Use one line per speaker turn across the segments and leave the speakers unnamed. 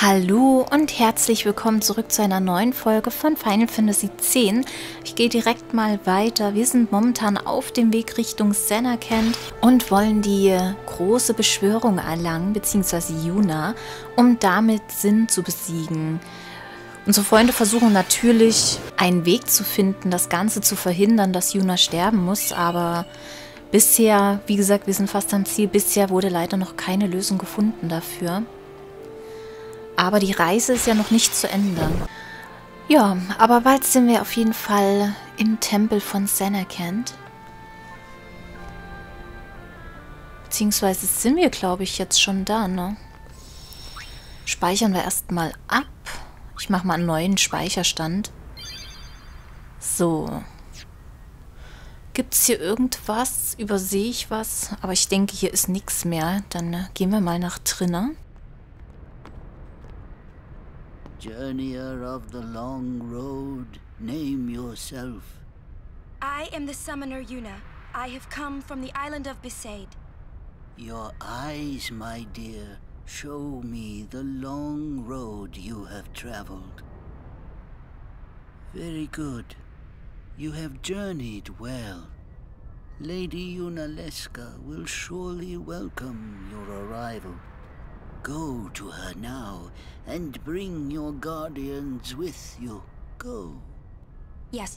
Hallo und herzlich willkommen zurück zu einer neuen Folge von Final Fantasy X. Ich gehe direkt mal weiter. Wir sind momentan auf dem Weg Richtung Zanarkand und wollen die große Beschwörung erlangen, beziehungsweise Yuna, um damit Sin zu besiegen. Unsere Freunde versuchen natürlich, einen Weg zu finden, das Ganze zu verhindern, dass Yuna sterben muss, aber bisher, wie gesagt, wir sind fast am Ziel, bisher wurde leider noch keine Lösung gefunden dafür. Aber die Reise ist ja noch nicht zu Ende. Ja, aber bald sind wir auf jeden Fall im Tempel von Zanarkand. Beziehungsweise sind wir, glaube ich, jetzt schon da, ne? Speichern wir erstmal ab. Ich mache mal einen neuen Speicherstand. So. Gibt es hier irgendwas? Übersehe ich was? Aber ich denke, hier ist nichts mehr. Dann gehen wir mal nach drinnen.
Journeyer of the long road, name yourself.
I am the summoner Yuna. I have come from the island of Besaid.
Your eyes, my dear, show me the long road you have traveled. Very good. You have journeyed well. Lady Yunalesca will surely welcome your arrival. Go to her now, and bring your guardians with you. Go.
Yes.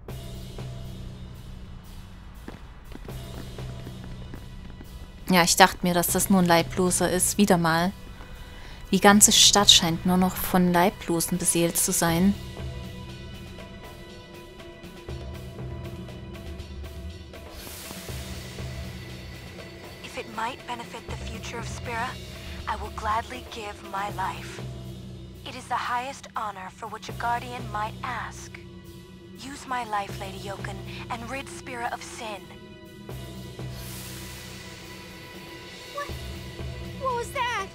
Ja, ich dachte mir, dass das nur ein Leibloser ist. Wieder mal. Die ganze Stadt scheint nur noch von Leiblosen beseelt zu sein.
If it might benefit the future of Spira, I will gladly give my life. It is the highest honor for which a guardian might ask. Use my life, Lady Yoken, and rid Spira of sin. What was that?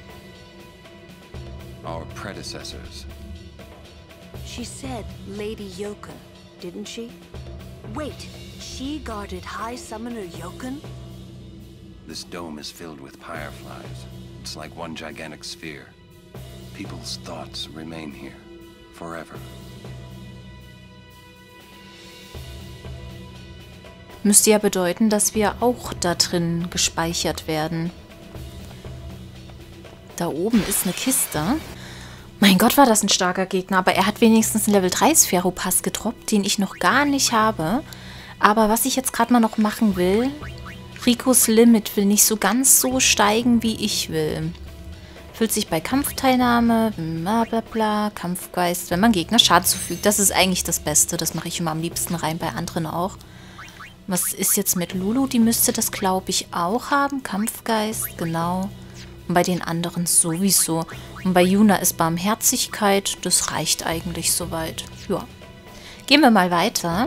Our predecessors.
She said Lady Yoken, didn't she? Wait, she guarded High Summoner Yoken?
This dome is filled with fireflies. It's like one gigantic sphere. People's thoughts remain here, forever.
Müsste ja bedeuten, dass wir auch da drin gespeichert werden. Da oben ist eine Kiste. Mein Gott, war das ein starker Gegner. Aber er hat wenigstens einen Level 3 Spheropass gedroppt, den ich noch gar nicht habe. Aber was ich jetzt gerade mal noch machen will... Ricos Limit will nicht so ganz so steigen, wie ich will. Füllt sich bei Kampfteilnahme, bla bla bla, Kampfgeist, wenn man Gegner Schaden zufügt. Das ist eigentlich das Beste. Das mache ich immer am liebsten rein, bei anderen auch. Was ist jetzt mit Lulu? Die müsste das, glaube ich, auch haben. Kampfgeist, genau. Und bei den anderen sowieso. Und bei Yuna ist Barmherzigkeit. Das reicht eigentlich soweit. Ja. Gehen wir mal weiter.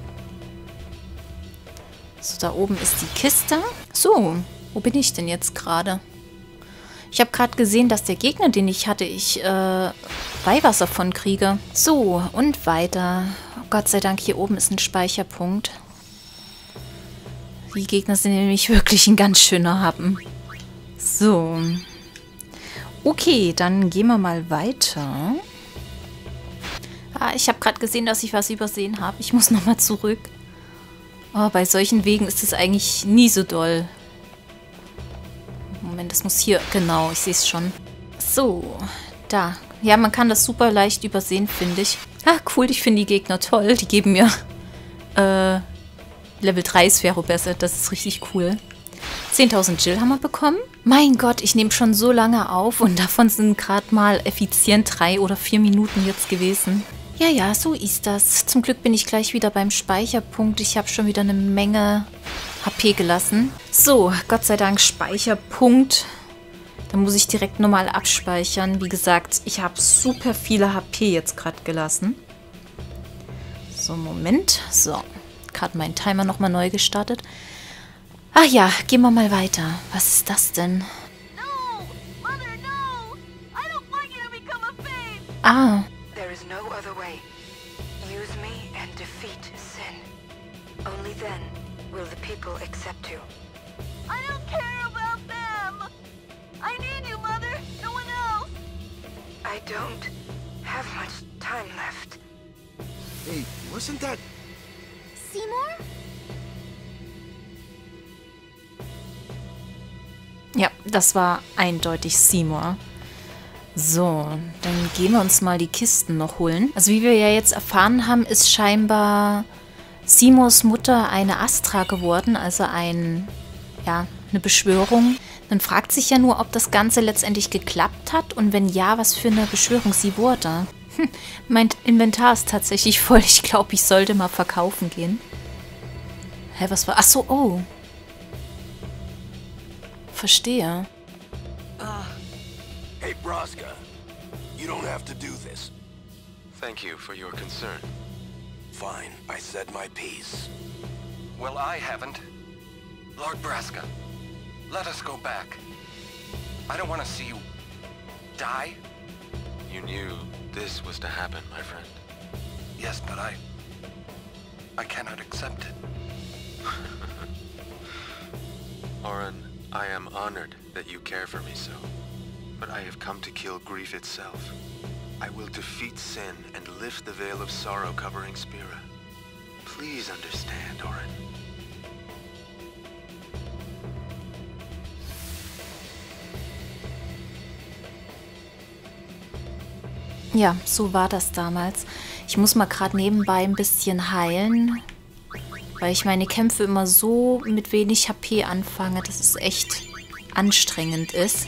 So, da oben ist die Kiste. So, wo bin ich denn jetzt gerade? Ich habe gerade gesehen, dass der Gegner, den ich hatte, ich Weihwasser von kriege. So, und weiter. Gott sei Dank, hier oben ist ein Speicherpunkt. Die Gegner sind nämlich wirklich ein ganz schöner Happen. So. Okay, dann gehen wir mal weiter. Ah, ich habe gerade gesehen, dass ich was übersehen habe. Ich muss nochmal zurück. Oh, bei solchen Wegen ist es eigentlich nie so doll. Moment, das muss hier... Genau, ich sehe es schon. So, da. Ja, man kann das super leicht übersehen, finde ich. Ah, cool, ich finde die Gegner toll. Die geben mir Level 3 Spheropässe. Das ist richtig cool. 10.000 Jill haben wir bekommen. Mein Gott, ich nehme schon so lange auf und davon sind gerade mal effizient 3 oder 4 Minuten jetzt gewesen. Ja, ja, so ist das. Zum Glück bin ich gleich wieder beim Speicherpunkt. Ich habe schon wieder eine Menge HP gelassen. So, Gott sei Dank Speicherpunkt. Da muss ich direkt nochmal abspeichern. Wie gesagt, ich habe super viele HP jetzt gerade gelassen. So, Moment. So, gerade meinen Timer nochmal neu gestartet. Ach ja, gehen wir mal weiter. Was ist das denn? Ah.
There is no other way. Use me and defeat sin. Only then will the people accept you. I don't care about them! I need you, Mother! No one else! I don't have much time left.
Hey, wasn't that...
Seymour? Ja, das war eindeutig Seymour. So, dann gehen wir uns mal die Kisten noch holen. Also wie wir ja jetzt erfahren haben, ist scheinbar Seymours Mutter eine Astra geworden, also eine Beschwörung. Man fragt sich ja nur, ob das Ganze letztendlich geklappt hat und wenn ja, was für eine Beschwörung sie wurde. Mein Inventar ist tatsächlich voll. Ich glaube, ich sollte mal verkaufen gehen. Hä, was war... Ach so, oh. Verstehe.
Hey, Braska. You don't have to do this.
Thank you for your concern.
Fine, I said my piece.
Well, I haven't. Lord Braska, let us go back. I don't want to see you die.
You knew this was to happen, my friend.
Yes, but I cannot accept it.
Oren, I am honored that you care for me so. But I have come to kill grief itself. I will defeat sin and lift the veil of sorrow covering Spira. Please understand, Oren.
Ja, so war das damals. Ich muss mal gerade nebenbei ein bisschen heilen, weil ich meine Kämpfe immer so mit wenig HP anfange, dass es echt anstrengend ist.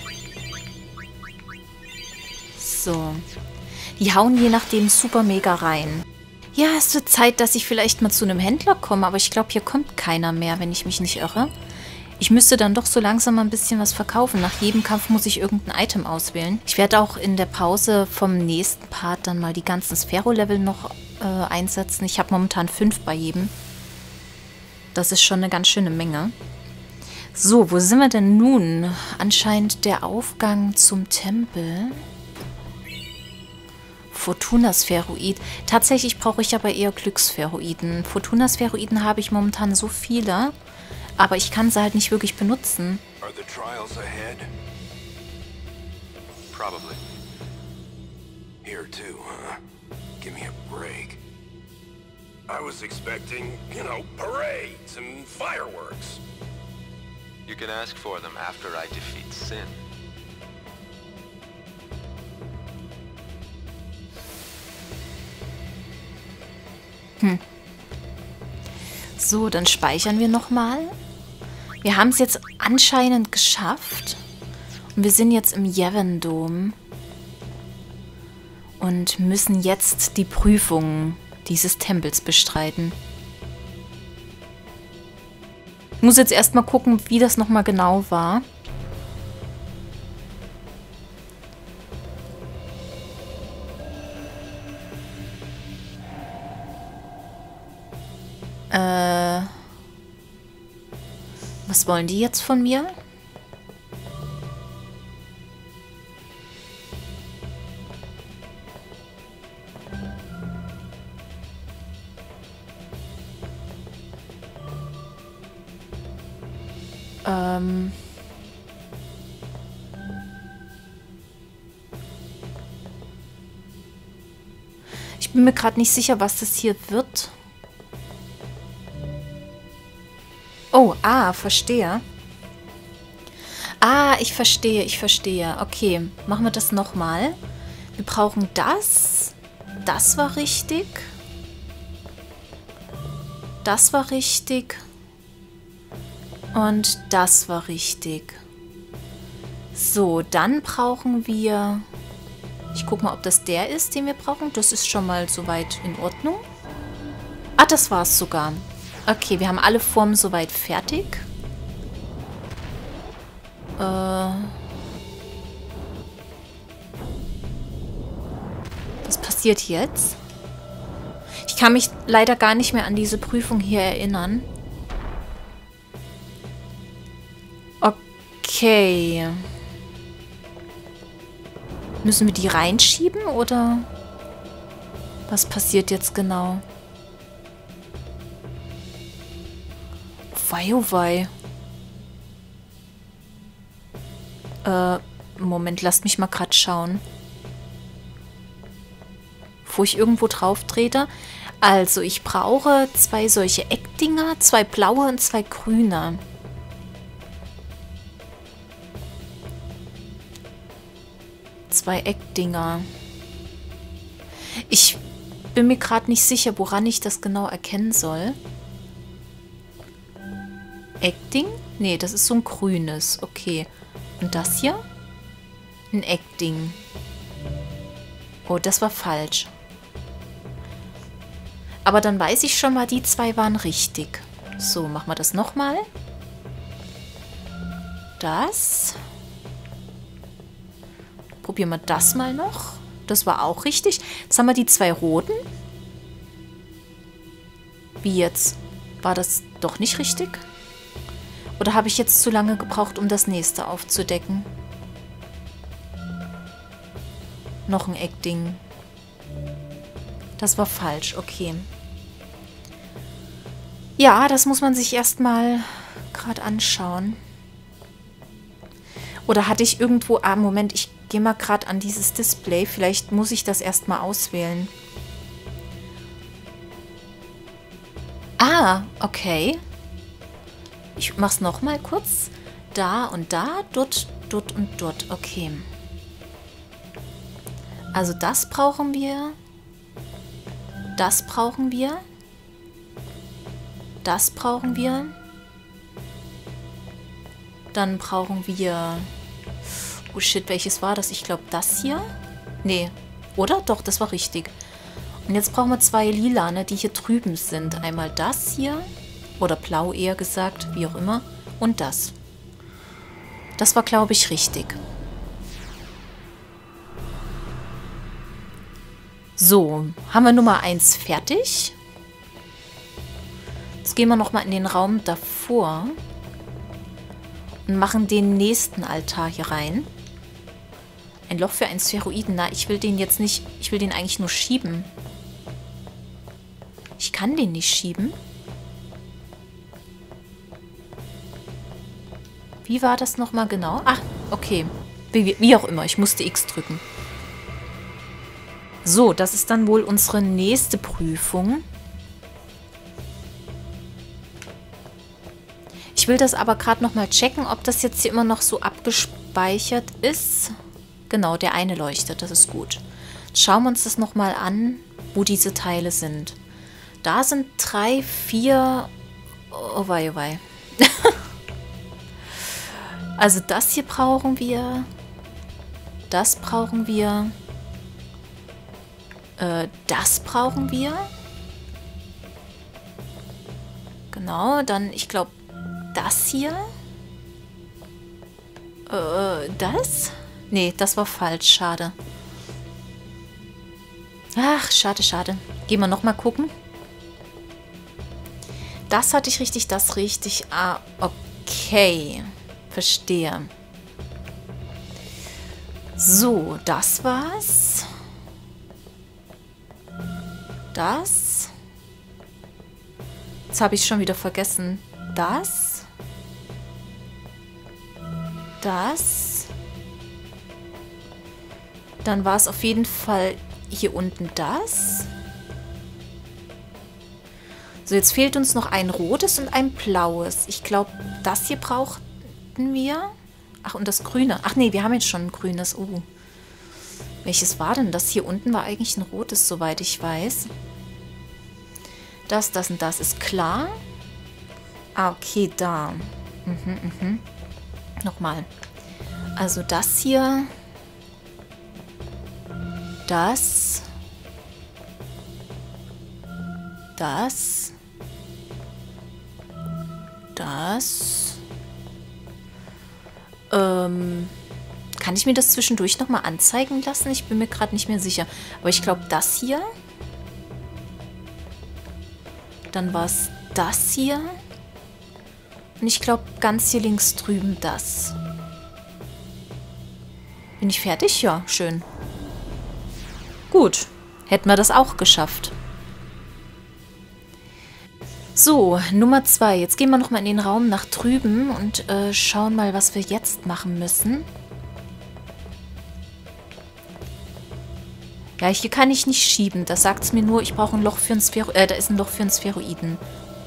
So. Die hauen je nachdem super mega rein. Ja, es wird Zeit, dass ich vielleicht mal zu einem Händler komme, aber ich glaube, hier kommt keiner mehr, wenn ich mich nicht irre. Ich müsste dann doch so langsam mal ein bisschen was verkaufen. Nach jedem Kampf muss ich irgendein Item auswählen. Ich werde auch in der Pause vom nächsten Part dann mal die ganzen Sphero-Level noch einsetzen. Ich habe momentan 5 bei jedem. Das ist schon eine ganz schöne Menge. So, wo sind wir denn nun? Anscheinend der Aufgang zum Tempel. Fortuna-Spheroid. Tatsächlich brauche ich aber eher Glückspheroiden. Fortuna-Spheroiden habe ich momentan so viele, aber ich kann sie halt nicht wirklich benutzen.
Are the trials ahead?
Probably.
Here too, huh? Give me a break. I was expecting, parades and fireworks.
You can ask for them after I defeat sin.
So, dann speichern wir nochmal. Wir haben es jetzt anscheinend geschafft. Und wir sind jetzt im Yevon Dom. Und müssen jetzt die Prüfung dieses Tempels bestreiten. Ich muss jetzt erstmal gucken, wie das nochmal genau war. Was wollen die jetzt von mir? Ich bin mir gerade nicht sicher, was das hier wird. Oh, verstehe. Ich verstehe. Okay, machen wir das nochmal. Wir brauchen das. Das war richtig. Das war richtig. Und das war richtig. So, dann brauchen wir... Ich gucke mal, ob das der ist, den wir brauchen. Das ist schon mal soweit in Ordnung. Das war's sogar. Okay, wir haben alle Formen soweit fertig. Was passiert jetzt? Ich kann mich leider gar nicht mehr an diese Prüfung hier erinnern. Okay. Müssen wir die reinschieben oder was passiert jetzt genau? Wei, oh wei. Moment, lasst mich mal gerade schauen. bevor ich irgendwo drauf trete. Also, ich brauche 2 solche Eckdinger, 2 blaue und 2 grüne. Zwei Eckdinger. Ich bin mir gerade nicht sicher, woran ich das genau erkennen soll. Eckding? Nee, das ist so ein grünes. Okay. Und das hier? Ein Eckding. Oh, das war falsch. Aber dann weiß ich schon mal, die 2 waren richtig. So, machen wir das nochmal. Das. Probieren wir das mal noch. Das war auch richtig. Jetzt haben wir die 2 roten. Wie jetzt? War das doch nicht richtig? Oder habe ich jetzt zu lange gebraucht, um das nächste aufzudecken? Noch ein Eckding. Das war falsch, okay. Ja, das muss man sich erstmal gerade anschauen. Oder hatte ich irgendwo... Ah, Moment, ich gehe mal gerade an dieses Display. Vielleicht muss ich das erstmal auswählen. Ah, okay. Ich mach's nochmal kurz. Da und da, dort, dort und dort. Okay. Also das brauchen wir. Das brauchen wir. Das brauchen wir. Dann brauchen wir... Oh shit, welches war das? Ich glaube, das hier? Nee. Oder? Doch, das war richtig. Und jetzt brauchen wir 2 lilane, die hier drüben sind. Einmal das hier. Oder blau eher gesagt, wie auch immer. Und das. Das war, glaube ich, richtig. So, haben wir Nummer 1 fertig. Jetzt gehen wir nochmal in den Raum davor. Und machen den nächsten Altar hier rein. Ein Loch für einen Spheroiden. Na, ich will den jetzt nicht... Ich will den eigentlich nur schieben. Ich kann den nicht schieben. Wie war das nochmal genau? Ach, okay. Wie auch immer. Ich musste X drücken. So, das ist dann wohl unsere nächste Prüfung. Ich will das aber gerade nochmal checken, ob das jetzt hier immer noch so abgespeichert ist. Genau, der eine leuchtet, das ist gut. Jetzt schauen wir uns das nochmal an, wo diese Teile sind. Da sind 3, 4... Oh wei, oh wei. Also das hier brauchen wir. Das brauchen wir. Das brauchen wir. Genau, dann, ich glaube, das hier. Das? Nee, das war falsch. Schade. Ach, schade, schade. Gehen wir nochmal gucken. Das hatte ich richtig, das richtig. Ah, okay. Verstehe. So, das war's. Das. Jetzt habe ich schon wieder vergessen. Das. Das. Dann war es auf jeden Fall hier unten das. So, jetzt fehlt uns noch ein rotes und ein blaues. Ich glaube, das hier brauchten wir. Ach, und das grüne. Ach nee, wir haben jetzt schon ein grünes. Oh. Welches war denn das? Hier unten war eigentlich ein rotes, soweit ich weiß. Das, das und das ist klar. Ah, okay, da. Nochmal. Also das hier. Das. Das. Das. Kann ich mir das zwischendurch nochmal anzeigen lassen? Ich bin mir gerade nicht mehr sicher. Aber ich glaube, das hier. Dann war es das hier. Und ich glaube, ganz hier links drüben das. Bin ich fertig? Ja, schön. Gut. Hätten wir das auch geschafft. So, Nummer 2. Jetzt gehen wir nochmal in den Raum nach drüben und schauen mal, was wir jetzt machen müssen. Ja, hier kann ich nicht schieben. Da sagt es mir nur, ich brauche ein Loch für einen Spheroiden. Da ist ein Loch für einen Spheroiden.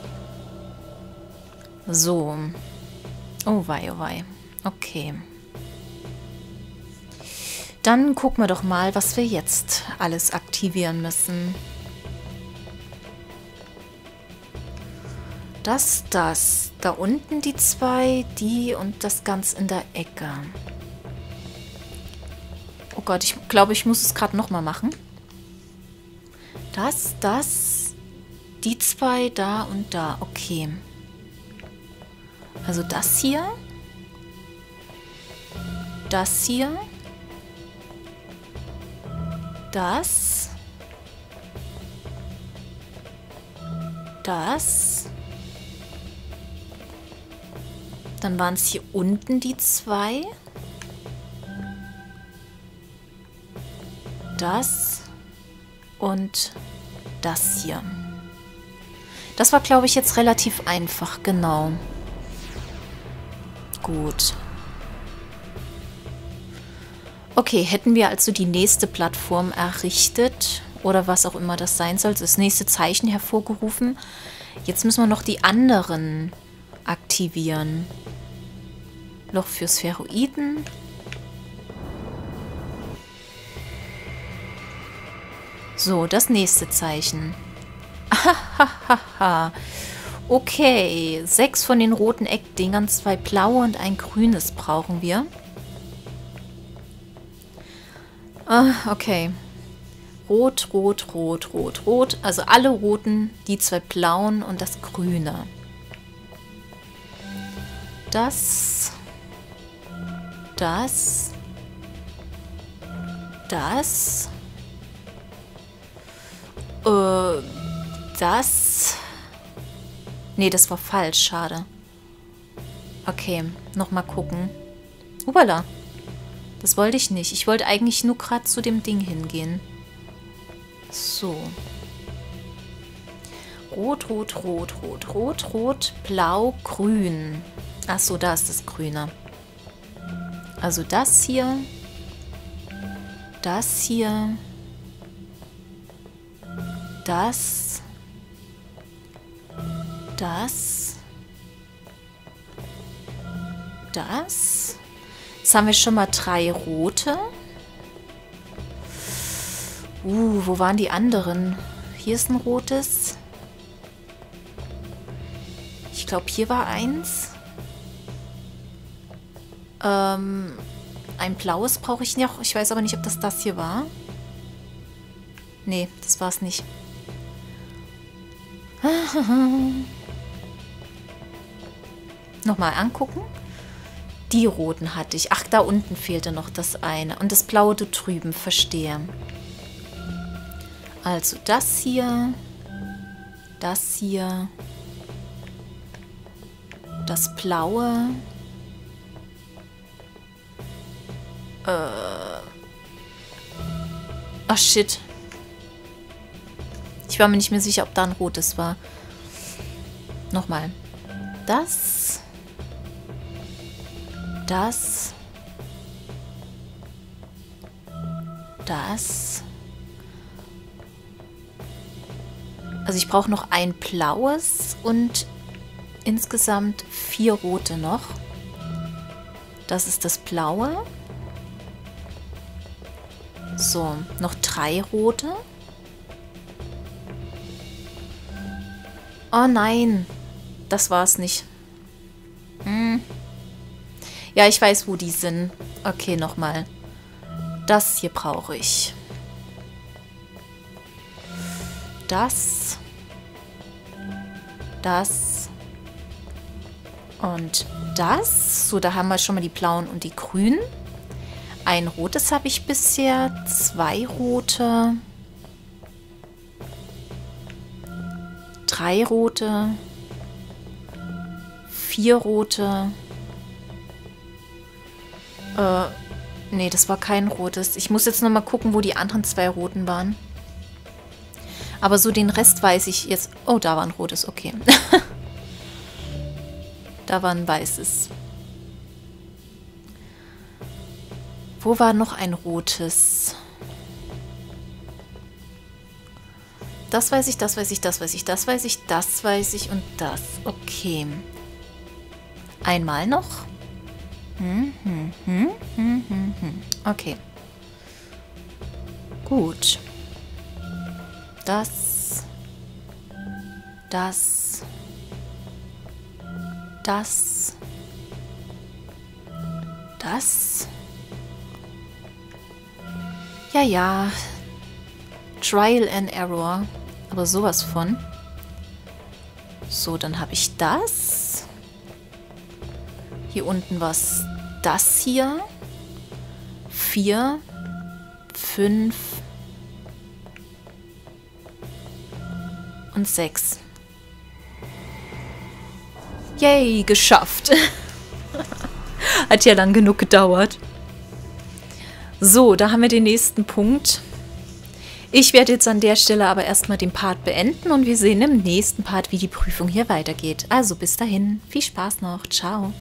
So. Oh wei, oh wei. Okay. Dann gucken wir doch mal, was wir jetzt alles aktivieren müssen. Das. Da unten die zwei, die und das ganz in der Ecke. Oh Gott, ich glaube, ich muss es gerade nochmal machen. Das, die zwei, da und da. Okay. Also das hier. Das hier. Das. Das. Dann waren es hier unten die zwei. Das und das hier. Das war, glaube ich, jetzt relativ einfach, genau. Gut. Okay, hätten wir also die nächste Plattform errichtet oder was auch immer das sein soll, das nächste Zeichen hervorgerufen. Jetzt müssen wir noch die anderen aktivieren. Loch für Spheroiden. So, das nächste Zeichen. Ahahaha. Okay, 6 von den roten Eckdingern, 2 blaue und ein grünes brauchen wir. Okay. Rot, rot, rot, rot, rot. Also alle roten, die 2 blauen und das grüne. Das. Das. Das. Das. Nee, das war falsch. Schade. Okay, nochmal gucken. Ubala. Das wollte ich nicht. Ich wollte eigentlich nur gerade zu dem Ding hingehen. So. Rot, rot, rot, rot, rot, rot, blau, grün. Achso, da ist das Grüne. Also das hier. Das hier. Das. Das. Das. Jetzt haben wir schon mal 3 rote. Wo waren die anderen? Hier ist ein rotes. Ich glaube, hier war eins. Ein blaues brauche ich noch. Ich weiß aber nicht, ob das hier war. Nee, das war es nicht. Nochmal angucken. Die roten hatte ich. Ach, da unten fehlte noch das eine. Und das blaue da drüben, verstehe. Also das hier. Das hier. Das blaue. Ach, shit. Ich war mir nicht mehr sicher, ob da ein rotes war. Nochmal. Das. Das. Das. Also ich brauche noch ein blaues und insgesamt 4 rote noch. Das ist das blaue. So, noch 3 rote. Oh nein, das war's nicht. Ja, ich weiß, wo die sind. Okay, nochmal. Das hier brauche ich. Das. Das. Und das. So, da haben wir schon mal die blauen und die grünen. Ein rotes habe ich bisher. 2 rote. 3 rote. 4 rote. Nee, das war kein rotes. Ich muss jetzt nochmal gucken, wo die anderen 2 roten waren. Aber so den Rest weiß ich jetzt. Oh, da war ein rotes, okay. Da war ein weißes. Wo war noch ein rotes? Das weiß ich, das weiß ich, das weiß ich, das weiß ich, das weiß ich und das. Okay. Einmal noch. Okay. Gut. Das. Ja, ja. Trial and Error. Aber sowas von. So, dann habe ich das. Hier unten was. Das hier. 4, 5 und 6. Yay, geschafft. Hat ja lang genug gedauert. So, da haben wir den nächsten Punkt. Ich werde jetzt an der Stelle aber erstmal den Part beenden und wir sehen im nächsten Part, wie die Prüfung hier weitergeht. Also bis dahin, viel Spaß noch. Ciao.